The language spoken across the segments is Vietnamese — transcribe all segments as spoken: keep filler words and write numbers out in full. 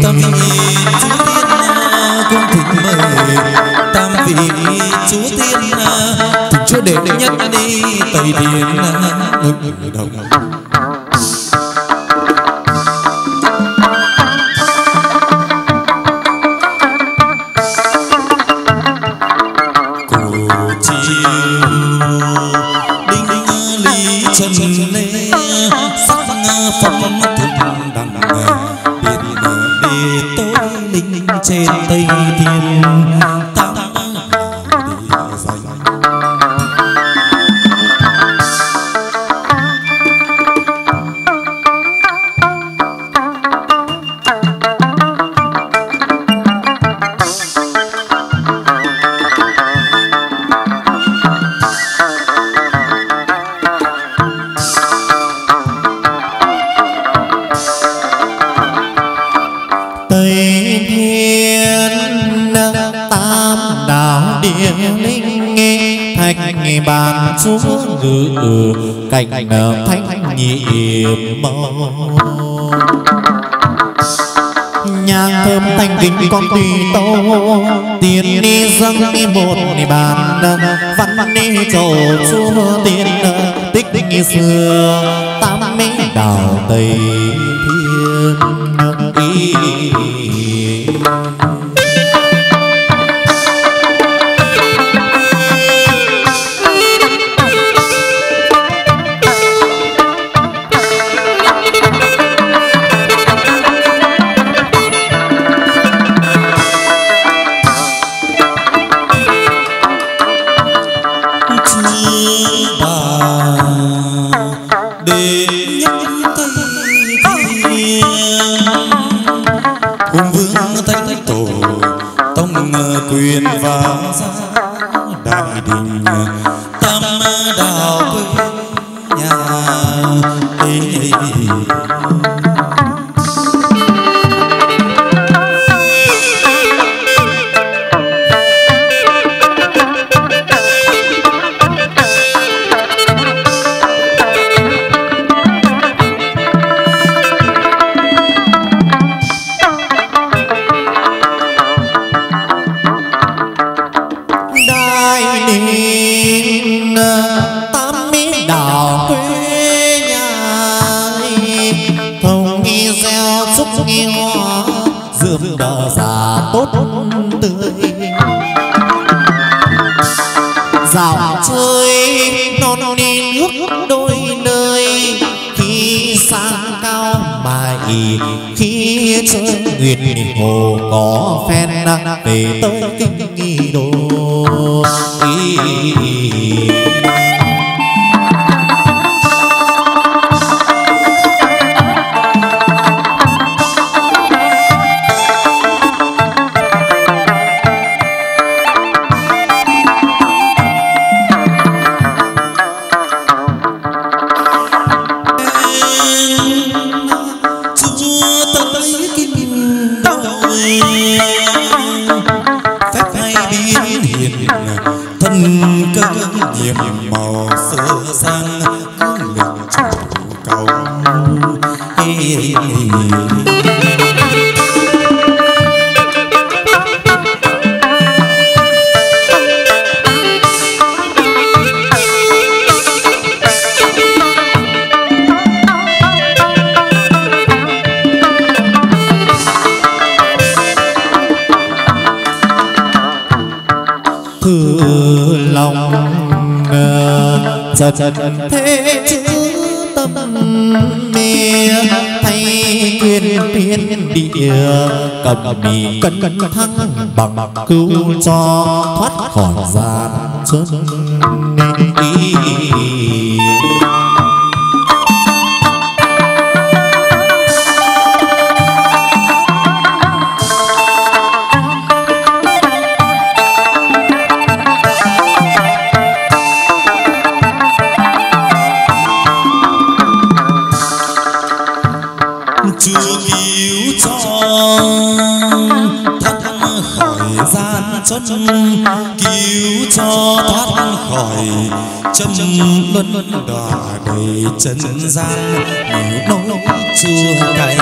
tam vị chúa tiên cung thỉnh mời tam vị chúa tiên thỉnh chúa đệ nhất đi tây thiên ngự đồng. Trên Tây Thiên tam địa danh bàn chúa ngự cảnh thanh nhiệm màu nhang thơm thanh kính con tùy tô tiền đi dâng đi một bàn văn đi cầu chúa tiền tích tích xưa tám mấy đào tây thiên ý. Quyền vào ra đại đình tam đào quê nhà ấy. Dạo chơi non đi nước đôi nơi khi sang cao mài khi chơi nguyệt hồ có phen về tới kinh nghi đồ. Nhiệm màu sơ sang lực chủ cầu thử lòng giật thế chữ tâm mê thay quyền thiên địa cầm mì cân cân thăng bằng bằng cứu cho thoát khỏi gian chân đi. Chúa cứu cho thoát khỏi gian gian chân cứu cho thoát khỏi chân luân đọa đầy chân gian nỗi chua cay.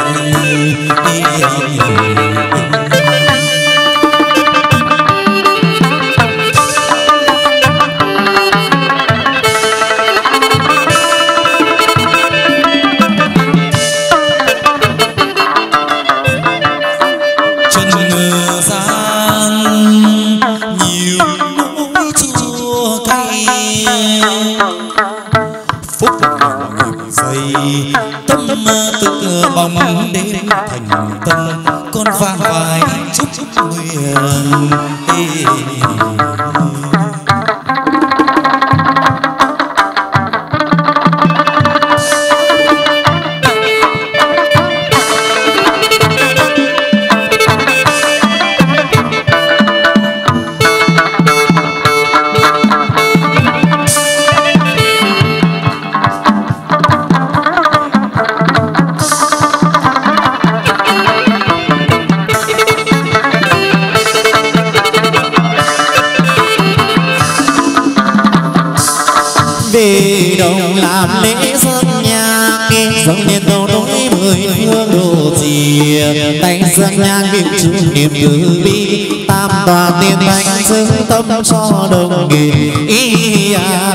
Tự bóng đêm thành tâm con vang vài chúc nguyện. về đồng làm lễ dân nhang dâng lên đầu đối mười phương đồ chìa tay dân nhang biểu chú niệm từ bi tam tòa tiên thánh xứng tâm cho đồng nghề ý à.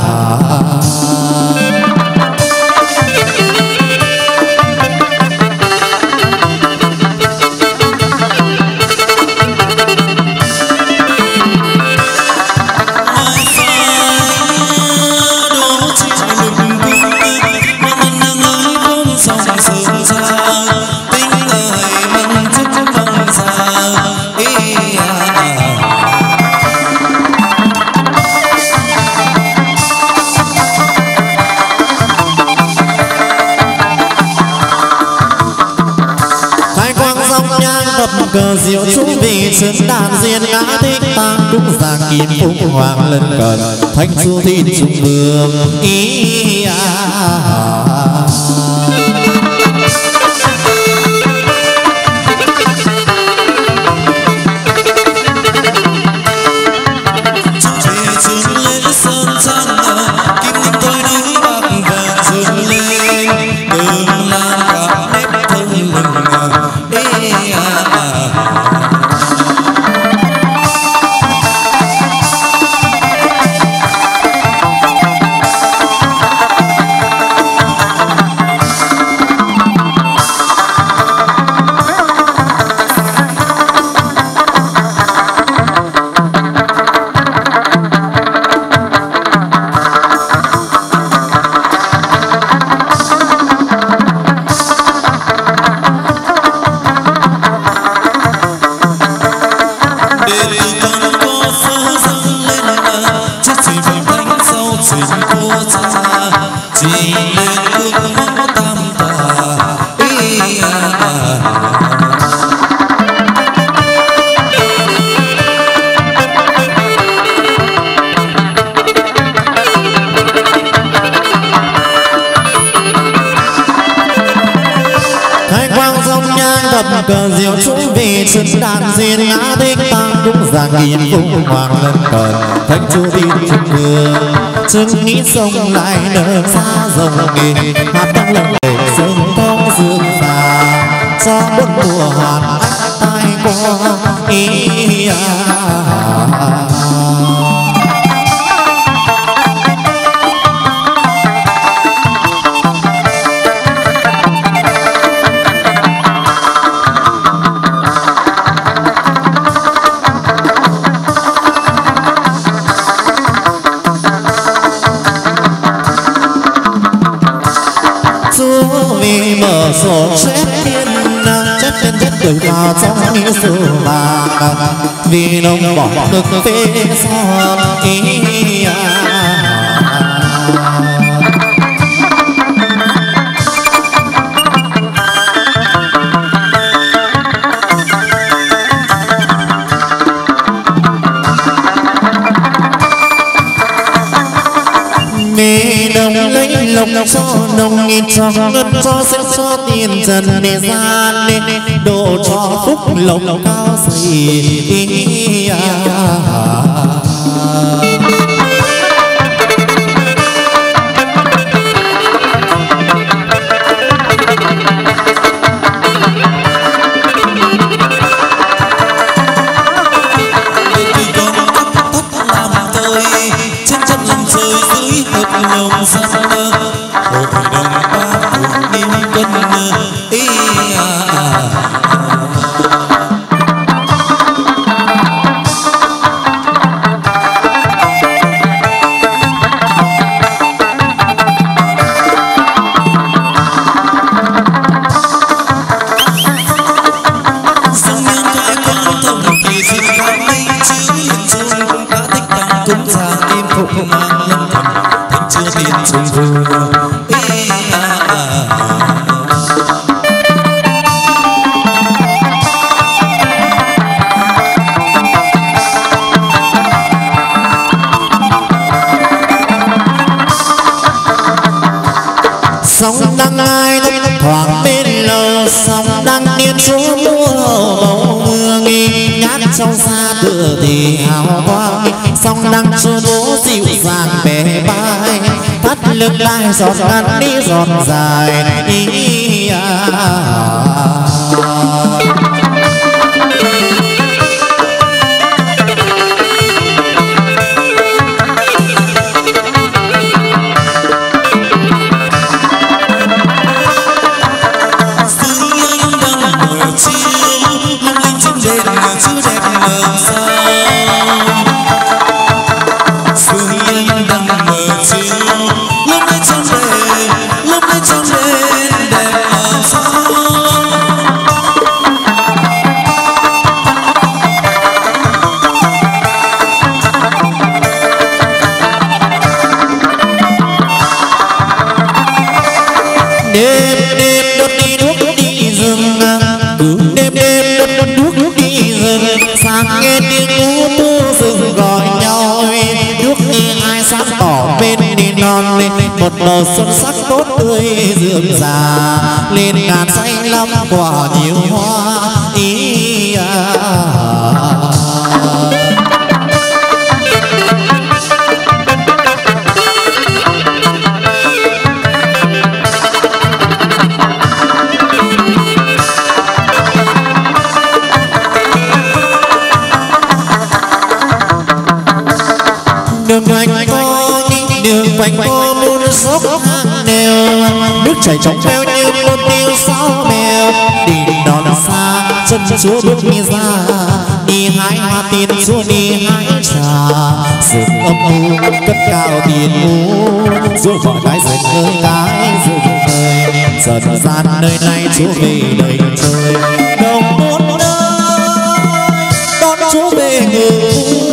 Cờ diệu chú vị sơn đàn diên ngã thích tam cũng giang kim phúc hoàng lân cận thánh chúa thiên trung vương ý à. Cờ diệu chú vị sơn đàn diên ngã thích tam cũng giang kim phúc hoàng lân cận thánh chúa thiên trung vương chứng nghĩ sông lại nở xa rồng nghề hát tăng lần để sông công dương già cho bốn mùa hoàn ách tai qua ý à. Mở sổ chết thiên chết trên chết từ vào trong những sự vàng vì nông bỏ cực phê son ý à. Lộc cho nông nghìn trong đất cho sẽ cho tiền trần để gian độ cho phúc lộc cao dày. Sông đang ai lúc thoáng bên lầu, sông đang niên chúa mùa màu mưa nghi nhát trong xa tựa thì hào quang. Sông đang chúa bố dịu dàng bè vai, thắt lưng lai giọt ngắn đi giọt dài ý à. Đêm đêm đốt đi đuốc đi rừng, cứ đêm đêm đốt đuốc đi rừng. Sáng nghe tiếng ngũ mưa rừng gọi nhau, đuốc nghe ai sáng tỏ bên đi non. Một màu xuân sắc tốt tươi rượm rà, lên ngàn xanh lắm quả nhiều hoa ý à. Đường quanh co đường quanh co muôn dốc hang nèo, nước chảy trong veo như một tiêu sáo mèo. Đi đón xa chân chúa bước đi ra, đi hái hoa tiền chúa đi hái trà. Rừng âm u cất cao tiền u, chúa gọi gái dần ơi gái dần ơi. Dần gian nơi này chúa về đời chơi, đồng bốn nơi đón chúa về người.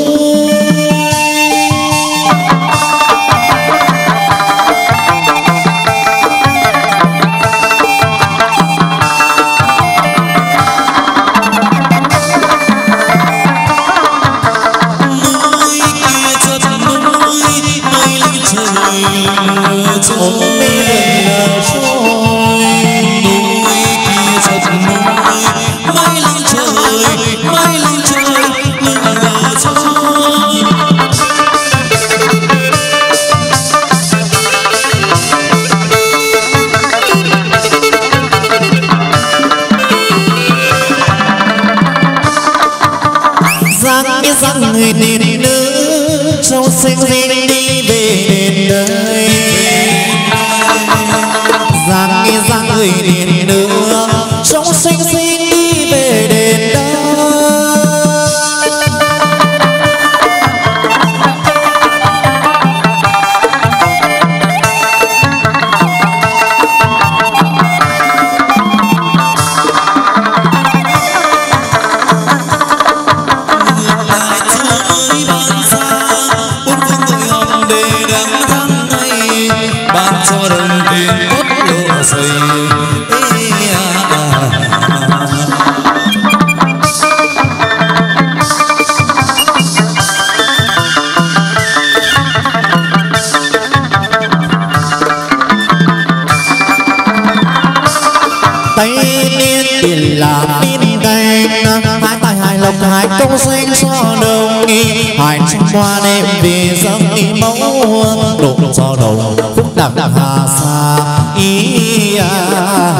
Răng người đền nữ trong xanh xanh đi về đền đời. Răng nghe răng người đền nữ trong xanh xanh đi về đền đời. Tây niên tiền là tin canh, hai tay hai lộc hai công xanh cho đồng nghi hai trăm hoa đêm về dâng nghi mẫu độ cho đầu phúc đẳng hà sa ý à.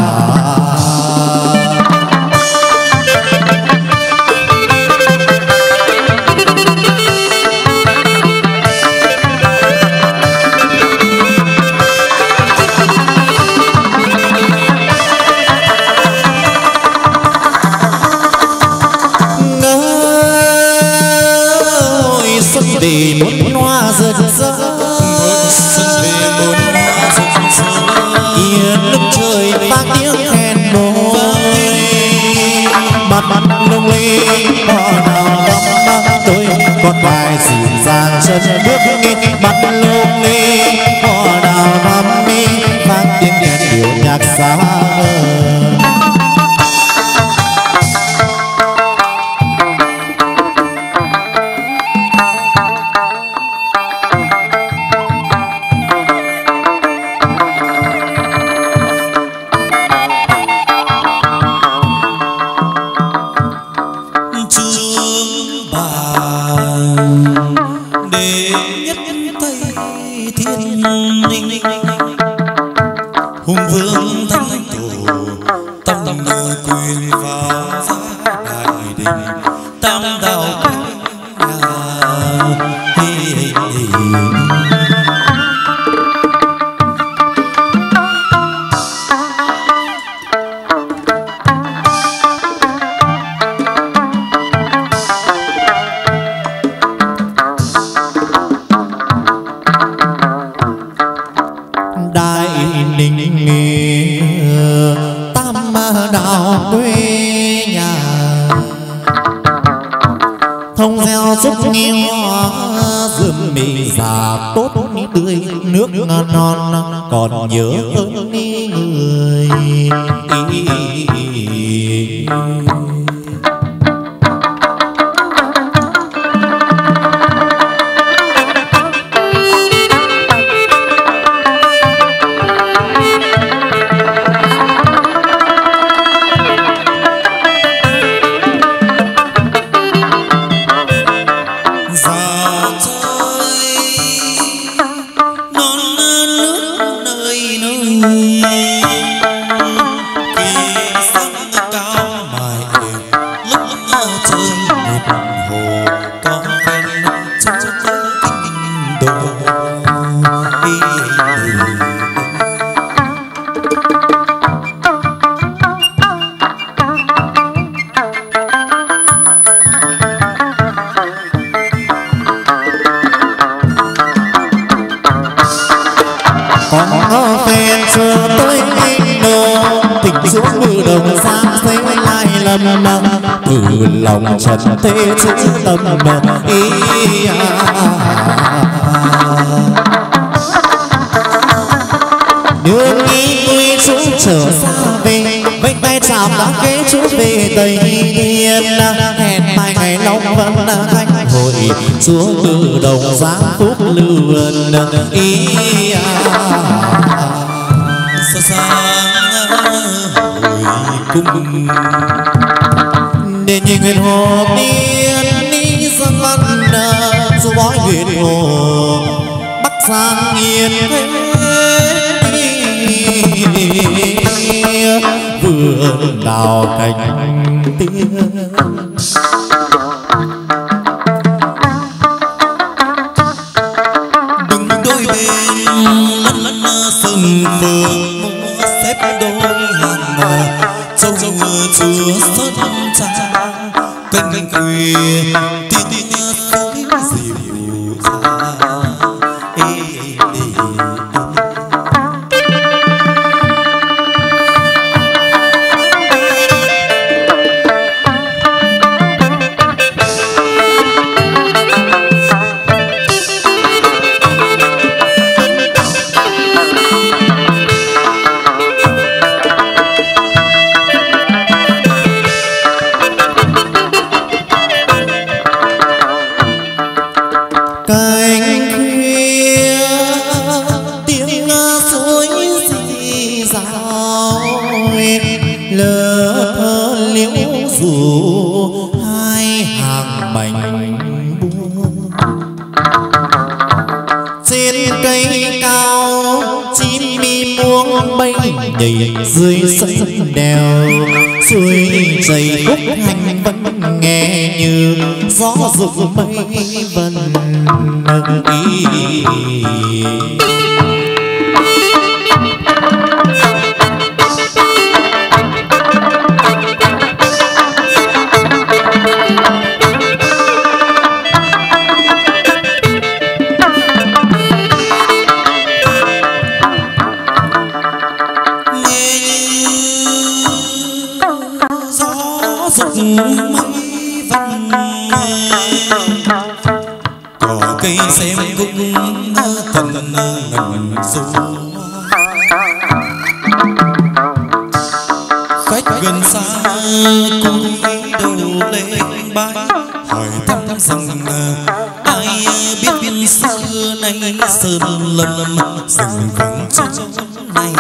Để muốn hoa rực rỡ yên lưng trời vang tiếng khen nôi mặt mặt lung linh hoa đào đắm đôi con vai dịu dàng chân bước đi mặt lung linh hoa đào đắm mi vang tiếng khen điệu nhạc xa vời. Hùng vương thánh tổ tâm như quyền vào giá đại đình tam đạo già tốt tươi nước non non còn nhớ ơn người. Từ lòng trần thế chữ tâm ý nương ý quy chúng trở xa về vẫy tay chào đã kế chú về Tây Thiên hẹn mai ngày long vẫn khách hội chúa từ đồng giá phúc lưu ý xa xa hồi cung nên nhìn nguyện hồ tiên ni dân văn dù bói nguyện hồ bắc giang yên thế vườn đào cánh tiên đừng đôi bên lẫn lẫn sừng phượng xếp đôi hàng châu chúa xuất trang canh quỳ tiếng tiếng tiếng dịu dàng cái mây nhảy dưới sân đèo, suối chảy khúc hành vẫn nghe như gió rụng mây vần ý. Cỏ cây xem cũng thần ngần du, khách gần xa cúi đầu lên bái hỏi thăm rằng ai biết biên xưa nay sơn lâm rừng vắng chỗ này.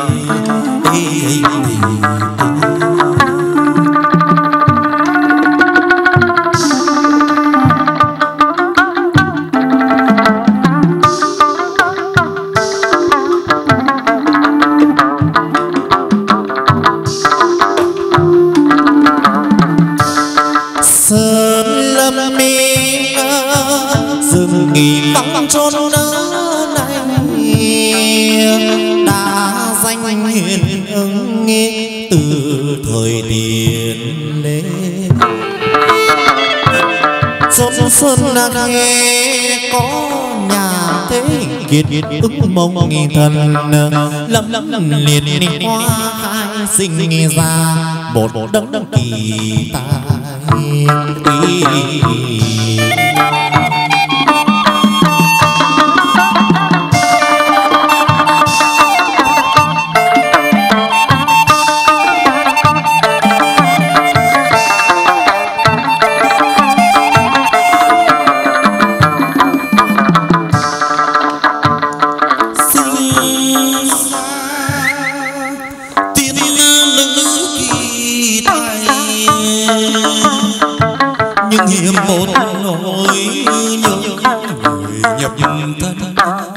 nghỉ vắng chốn này đã danh hiền ứng từ thời tiền đế. Chốn sơn là nghe có nhà thế kiệt ứng mong nghi thần lâm lâm liệt liệt hoa khai sinh ra một đấng kỳ tài. Nhưng hiểm một nỗi nhớ người nhập thân,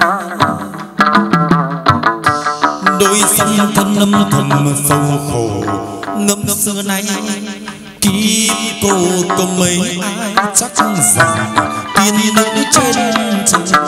đôi sông thân âm thầm sâu khổ ngâm xưa nay kiếp cô có mấy ai chắc rằng tiên nữ trên trời.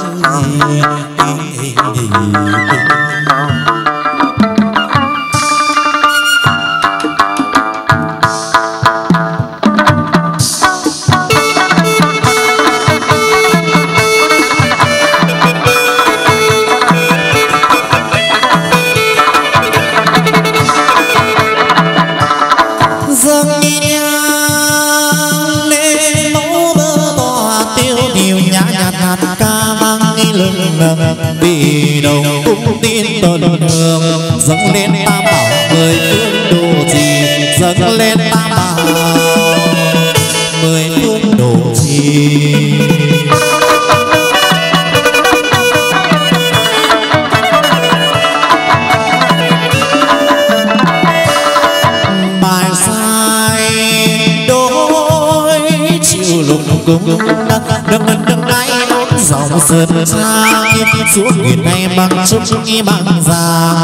Vì đầu cũng tin tuần hương dâng lên tam bảo mười phương độ trì, dâng lên tam bảo mười phương độ trì. Bài sai đôi chiều lục cung đừng đừng ai dòng sơn xa suốt nguyện này bằng chút nghi bằng già.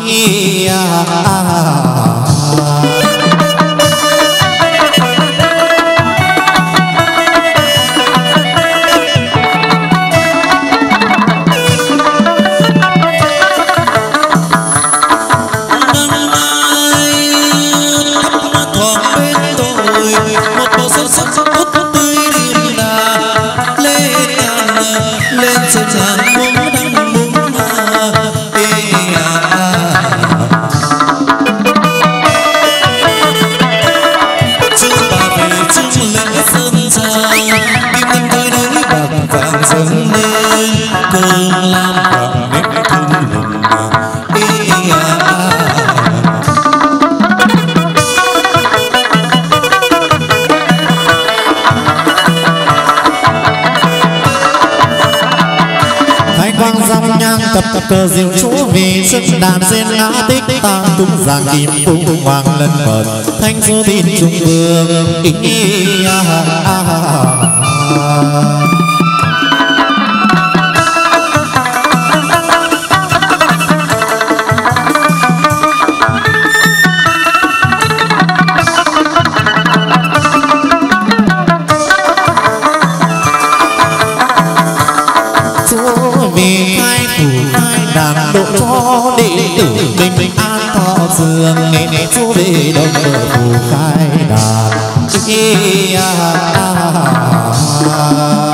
Tập cờ diệu chúa vì sức đàn sen ngã tích ta tung giang kim phung hoàng lân phật thanh số tin trung vương. sương nghe chúa về đông ở phủ khai đàn. Ý, à, à, à.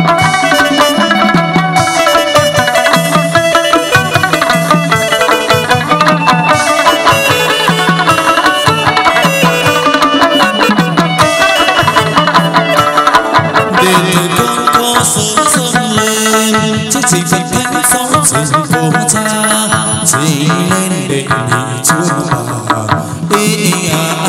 Chỉ phật thánh sống rừng cô cha chỉ lên để nghỉ chúa bà đi à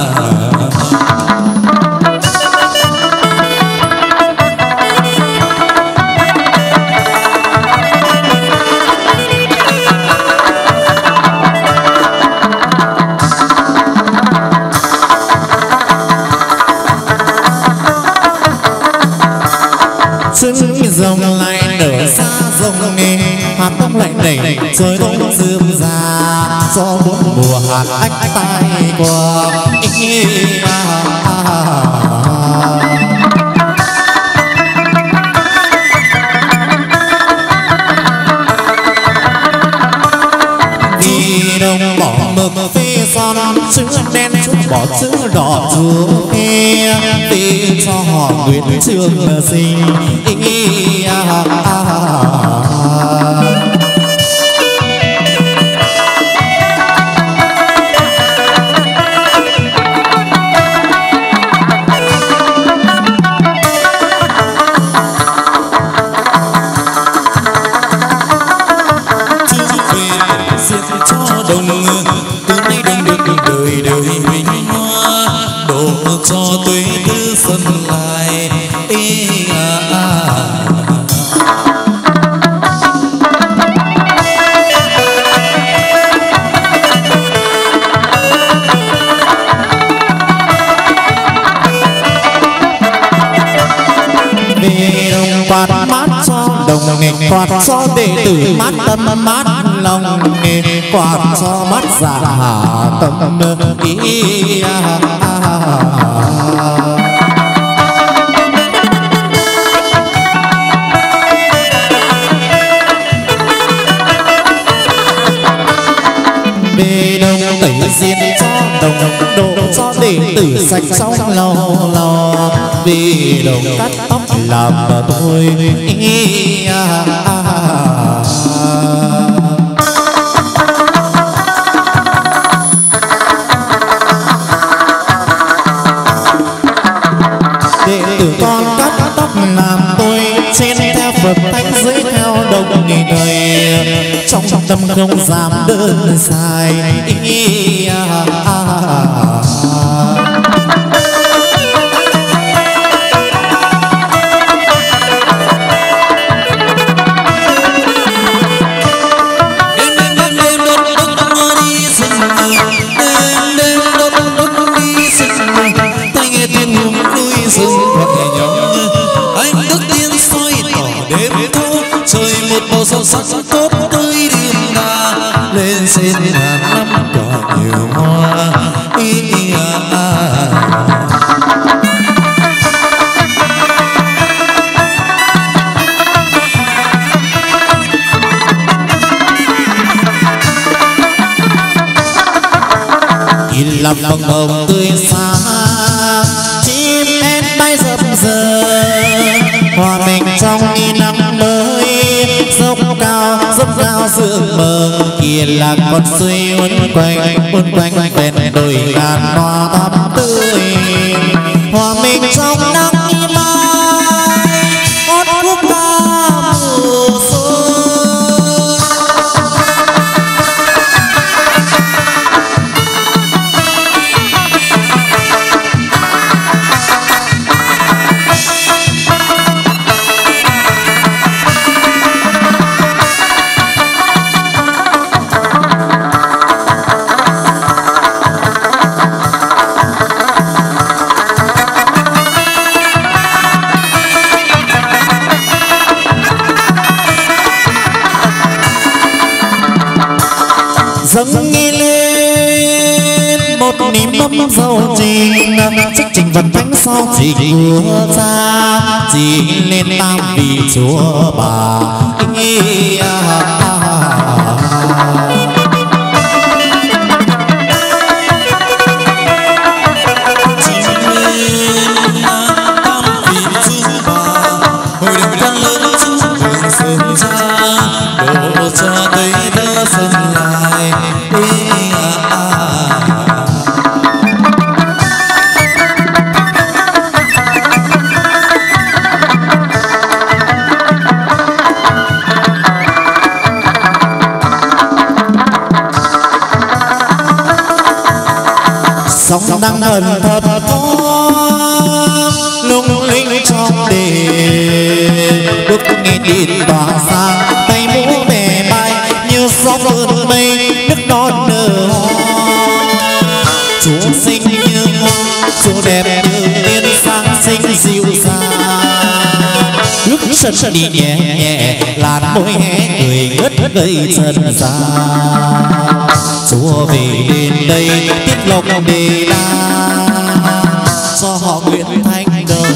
trứng rồng lại nở xa rồng nghe hạt đông lạnh đẩy trời đông rườm rà gió bốn mùa hạt ách tai qua. Ý, à, à, à. Đi đông bỏ mực phê son chữ đen chút bỏ chữ đỏ chúa nghe vì cho họ nguyện trường sinh. Ý, à, à, à. cho tuế thứ xuân lại. Ý, à, à. Về đồng quạt mát cho đồng nghề quạt cho đệ tử mát tâm mát lòng nghề quạt cho mát dạ tâm. Ý, à, à, à. Về đồng tẩy diệt cho đồng độ cho đệ tử sạch trong lâu lo. Về đồng cắt tóc làm tôi. Ý, à, à, à. Đệ tử con cắt tóc làm tôi trên theo Phật thánh dưới theo đồng nghề đời trong trong tâm không dám đơn sai. Ý, à, à, à. Sâu sắc tốt tươi điềm đà lên trên ngàn năm cỏ nhiều hoa. Ý, à, à. Nhìn lòng bồng bồng tươi xa chim én bay dập dờn hòa mình trong nghi nắng mới dốc cao dốc cao sương mờ kia là con suối uốn quanh uốn quanh ven đồi ngàn hoa thắm tươi hòa mình trong nắng mai hót khúc ca mùa xuân. Dâng nghi lên một niềm mâm dầu trình chức trình vật thánh sau trình của cha chỉ lên tam vị chúa bà. Ý, à, à, à. đang thần thật lung linh trong đêm bước nghe điện tỏa sáng tay mũ bè bay như gió vươn mây nước non nở chúa xinh như hoa chúa đẹp như tiên sáng xinh dịu dàng bước chân đi nhẹ nhẹ làn môi hé cười ngất ngây chân gian chúa về đến đây tiết lộc đề đa cho họ nguyện thanh đời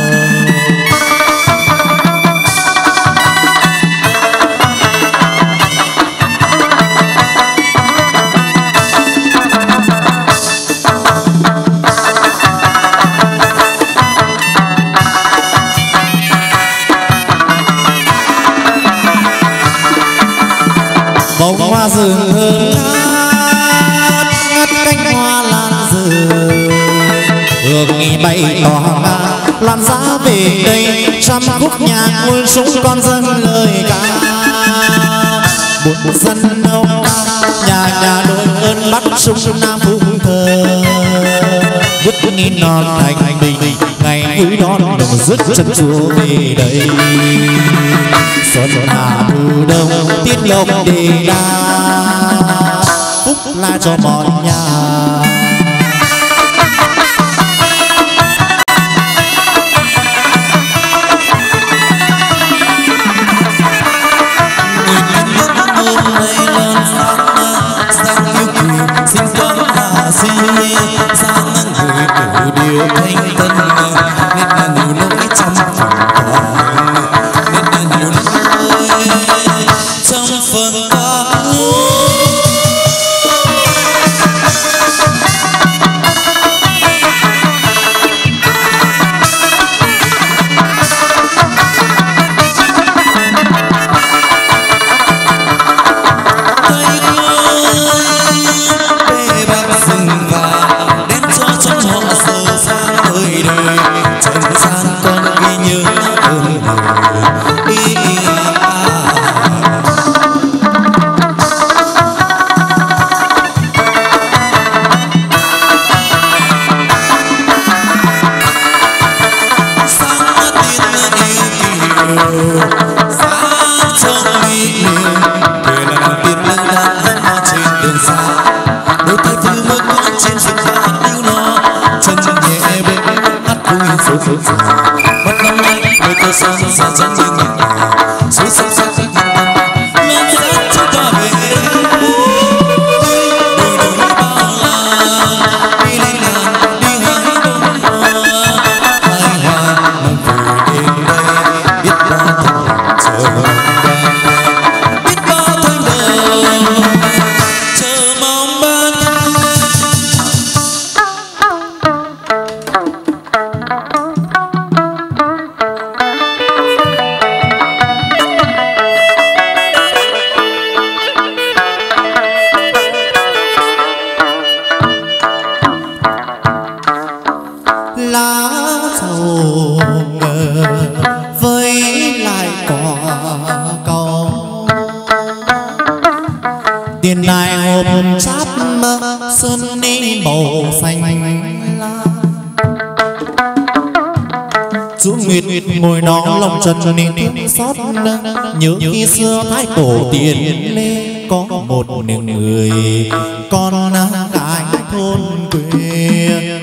bông hoa rừng thơm ngát ngát cánh hoa lan rừng hương nghi bay tỏa ngát lan giá về đây trăm khúc nhạc muôn súng con dân lời ca một dân nông nhà nhà đôi ơn bắt súng nam phú thơ vứt nghìn non thành bình ngày cuối đón đồng dứt chân chúa về đây xuân hạ thu đông tiết lộc đề đa phúc la cho mọi nhà điều thanh tân nên là nhiều nỗi trong phần ca nên là nhiều nỗi trong phần ca bắt năm nay đôi cô son xa chân như nhạc suối sông xa chân như nhạc lan sát chúng ta về đôi đôi bao la đi lên làng đi hái bông hoa hai hoa mang về đến đây biết bao thanh đàn chờ biết bao thanh đàn chờ mong ban tiền đài hộp chắp sơn ni màu xanh la chúa nguyệt ngồi đó lòng trần nên thương xót nhớ khi xưa thái tổ tiền lê có một người con gái thôn quê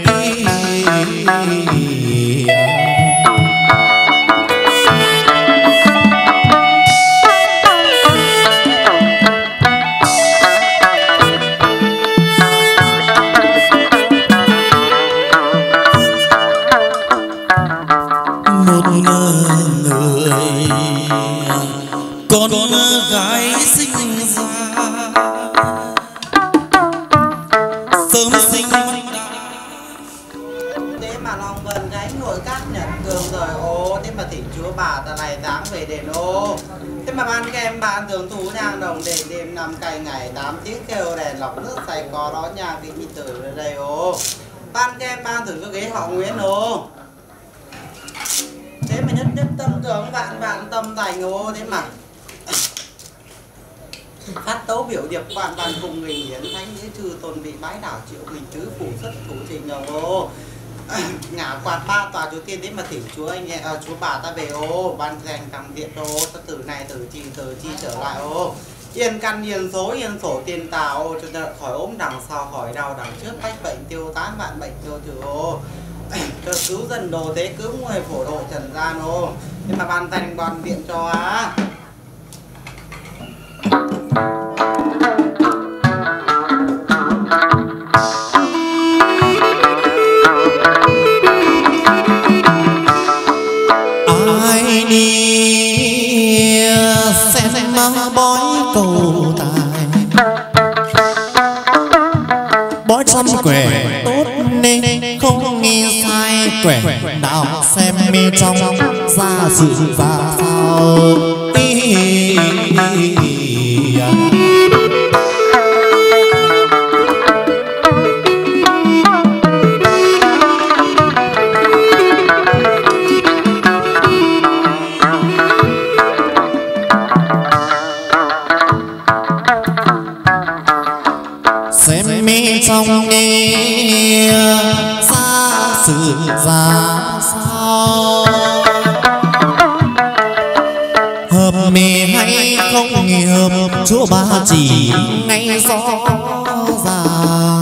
con gái sinh ra sớm sinh thế mà Long Vân gánh nội các nhận cường rồi ô thế mà thỉnh chúa bà ta này táng về đền ô thế mà ban kem ban thường thú nhang đồng đền đêm năm cày ngày tám tiếng kêu đèn lọc nước sạch có đó nhang đi đi từ ở đây ô ban kem ban thử cái ghế họ Nguyễn ô thế mà nhất nhất tâm cường vạn vạn tâm thành ô thế mà phát tấu biểu điệp quan văn cùng người hiến thánh nghĩa trừ tôn vị bái đảo triệu bình tứ phủ xuất thủ trình nhờ ô ngả quạt ba tòa chúa tiên đến mà thỉnh chúa anh à, chúa bà ta về ô ban dành cầm điện ô ta từ này từ chi từ chi trở lại ô yên căn yên số yên sổ tiền tào ô cho đợi khỏi ốm đằng sau khỏi đau đằng trước bách bệnh tiêu tán vạn bệnh tiêu trừ ô cho cứu dân đồ thế cứu người phổ độ trần gian ô nhưng mà ban dành ban điện cho á. Ai đi xem bói cầu tài bói trăm quẻ tốt nên không nghi sai quẻ nào xem mi trong ra sự ra sao ý, ý, ý, ý, à. Trong nghe ra sự ra sao hợp mì hay không hợp chúa ba chỉ ngay rõ ràng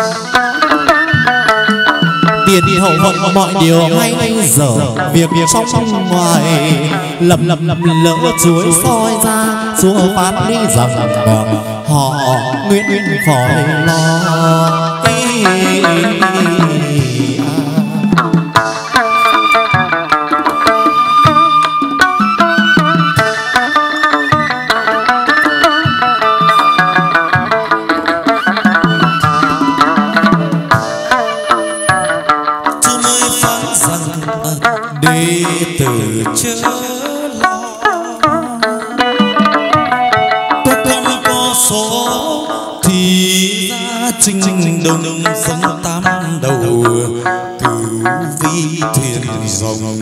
tiền hậu vận mọi điều hay dở việc trong trong ngoài lầm lầm lầm lỡ chuối soi ra chúa phán đi rằng họ nguyện nguyện khỏi lo ý, ý, ý, à. Chúa mới phán rằng đệ tử chớ lo số thì ra trình đồng sông tam đầu cửu vi thuyền rồng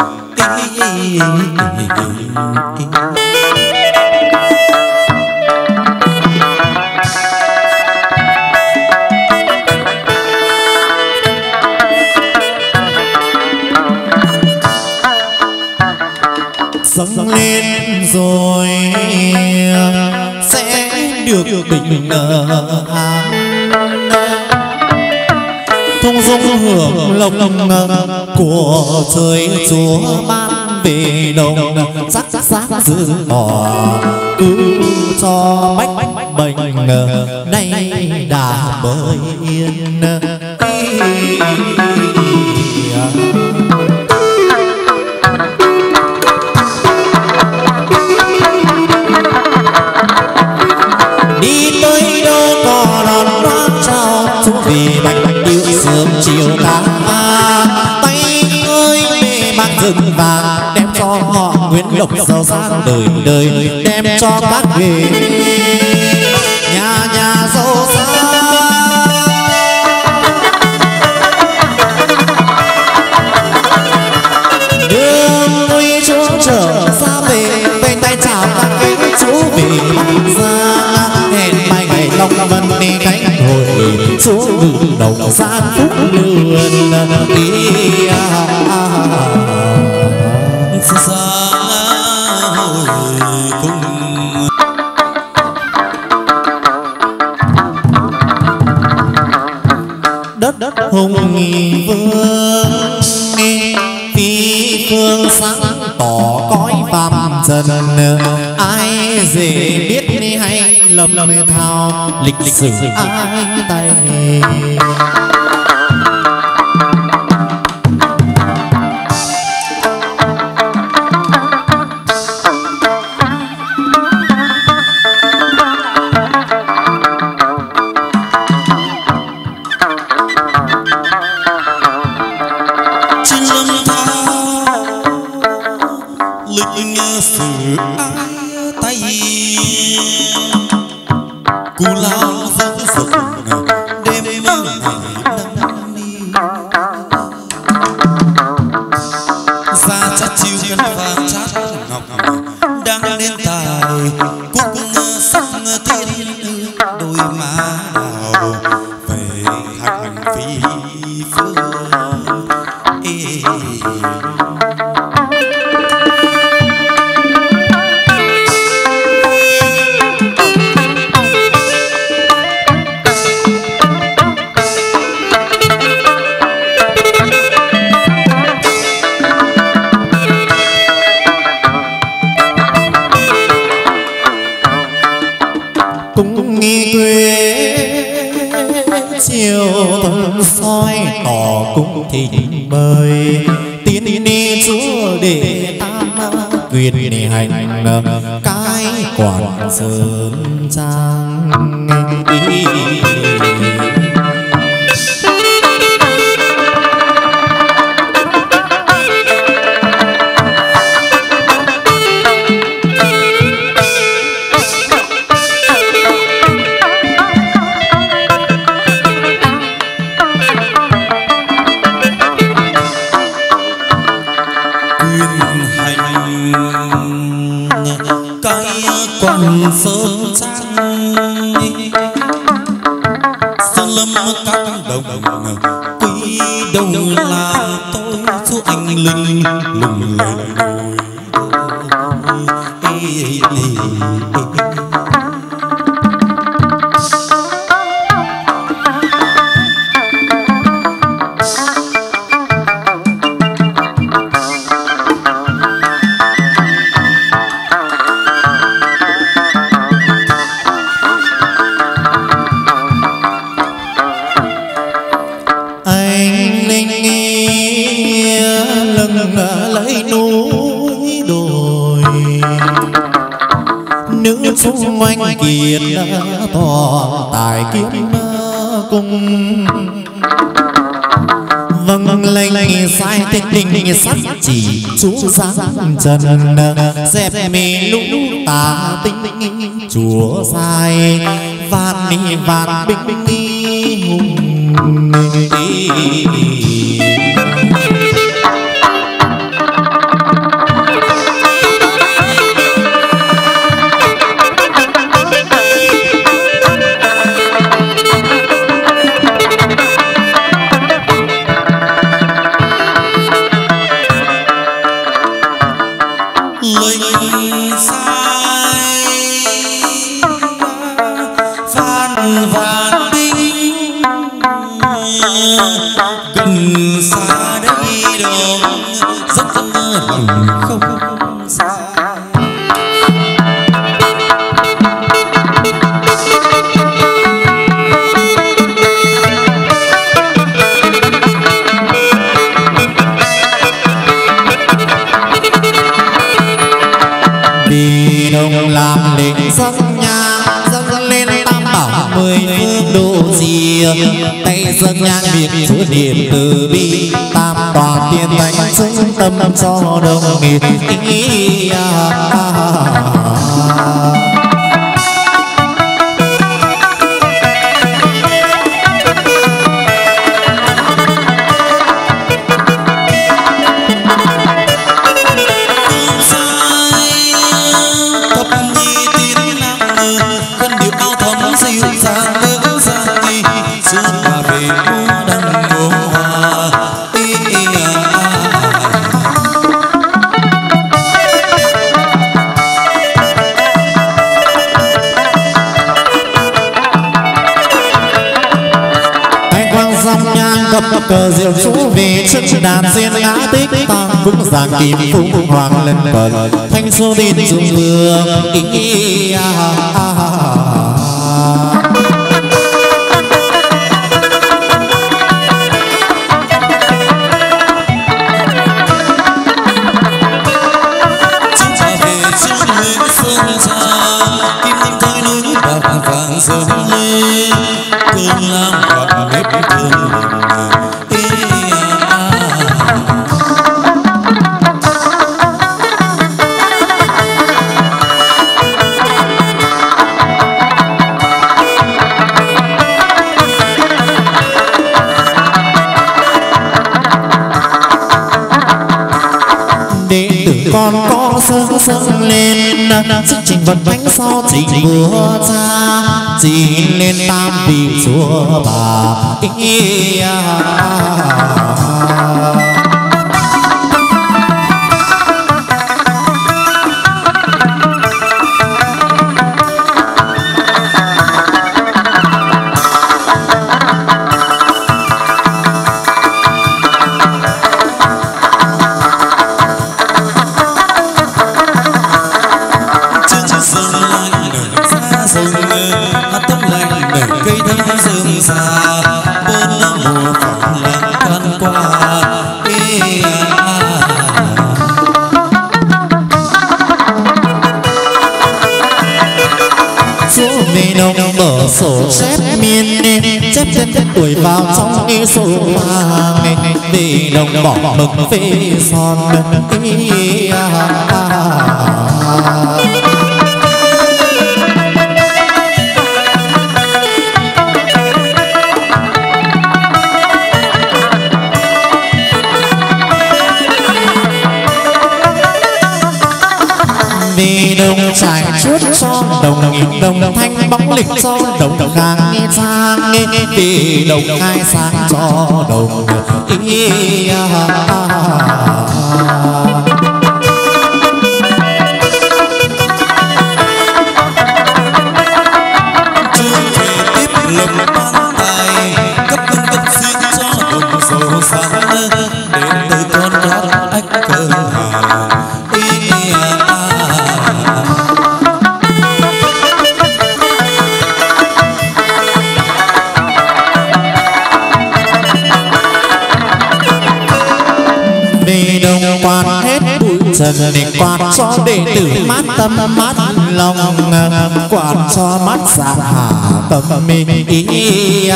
dâng lên rồi sẽ được bình an thung dung hưởng lộc của trời chúa ban về đồng sắc sắc giữ bỏ cứu cho bách bệnh nay đã bơi yên đi tới đâu có đón đoán trao chúng vì bạch điệu sớm chiều ta tay ơi mê mang rừng vàng đem cho họ nguyễn lộc giàu sang đời đời đem cho các nghề nhà nhà giàu sang đường nguy chúa trở ra về về tay chào các cánh chú về ra hẹn mai ngày long vân đi cánh hồi chúa ngự đồng gian phúc lươn đi xa hồi cùng đất đất hùng vương phi phương sáng tỏ cõi phàm trần ai dễ biết hay lầm lầm thao lịch lịch sử ai tay cù lao dẫn dực đêm ngày nắng đi ra chát chiêu ngân vàng chát ngọc đang lên tài cúc sắc cũng nghi quê chiều tông soi tỏ cũng thỉnh mời tiến đi chúa để tam quyền hành cái quản sơn trang. Quan sơn trang sơn lâm các đồng quý đầu là tôi số anh linh lừng lên xung quanh kiệt tỏ tài kiếm cung vâng lệnh sai tinh đình sắc chỉ chú giáng trần dẹp mê lũ tà tinh chúa sai vạn ni vạn binh nghi hùng. Gần xa đây đâu rất gần không xa. Vì đồng làm lệnh dâng nhang dâng lên tam bảo mười phương độ diệu tay dâng nhang việc chúa niệm từ bi tam toàn tiên thánh xứng tâm cho đồng nghiệp. Cờ diệu chú về chân đàn diên ngã tích tăng vững giang kim phú hoàng lên cờ thanh số tin trung vương ý à, à, à. Còn có sương sương lên sức trình vận bánh sau trình vua cha chỉ lên tam vị chúa bà. sổ chép miên chép chép chép tuổi vào trong cái sổ vàng vì đồng bỏ mực phê son vì đồng trải chuốt cho đồng nghìn đồng thanh bóng lịch cho đồng khang nghe sang vì đồng khai sang cho đồng ý quan hết bụi trần để quạt cho đệ tử mát tâm mát lòng quạt cho mắt dạ hà tâm mình ý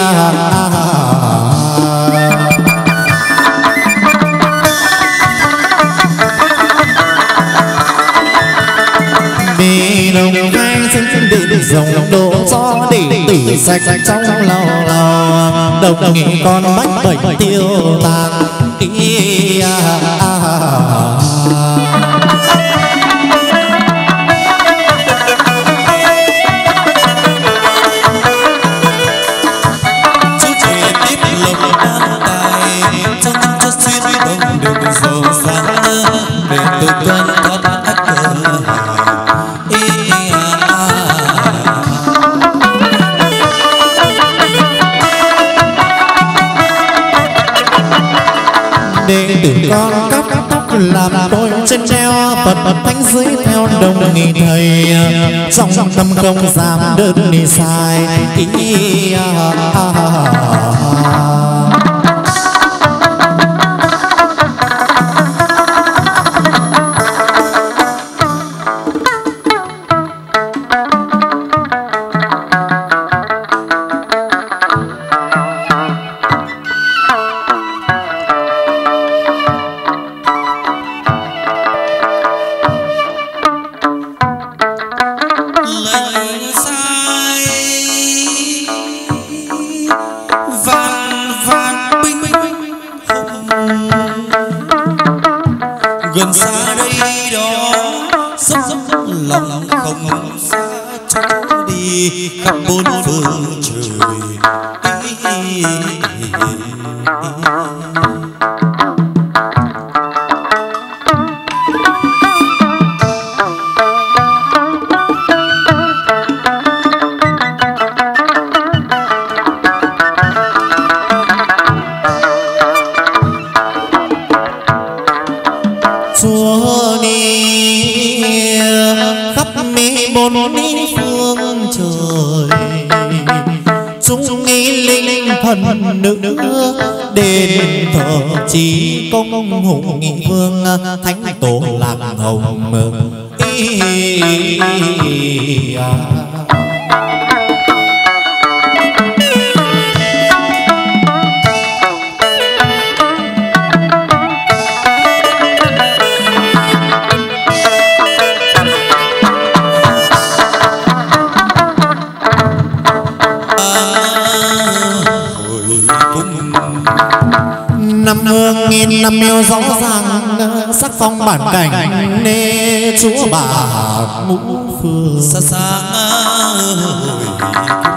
vì đồng khai sinh để dòng độ cho đệ tử sạch trong lòng lòng đồng nghị con bách bệnh tiêu tan ý đệ tử con cắt tóc làm đôi trên treo Phật thánh dưới theo đồng nghị thầy trong tâm không dám đơn đi sai ý à, à, à, gần xa đây đó sắp sắp lòng không xa chỗ đi khắp bốn phương trời Chúa đi khắp mi bốn phương trời chúng nghi linh thần nữ đền thờ chỉ công hùng nghị vương thánh tổ lạc hồng ý à. Năm hương nghìn năm yêu rõ ràng sắc phong bản cảnh nê chúa bà ngũ phương xa xa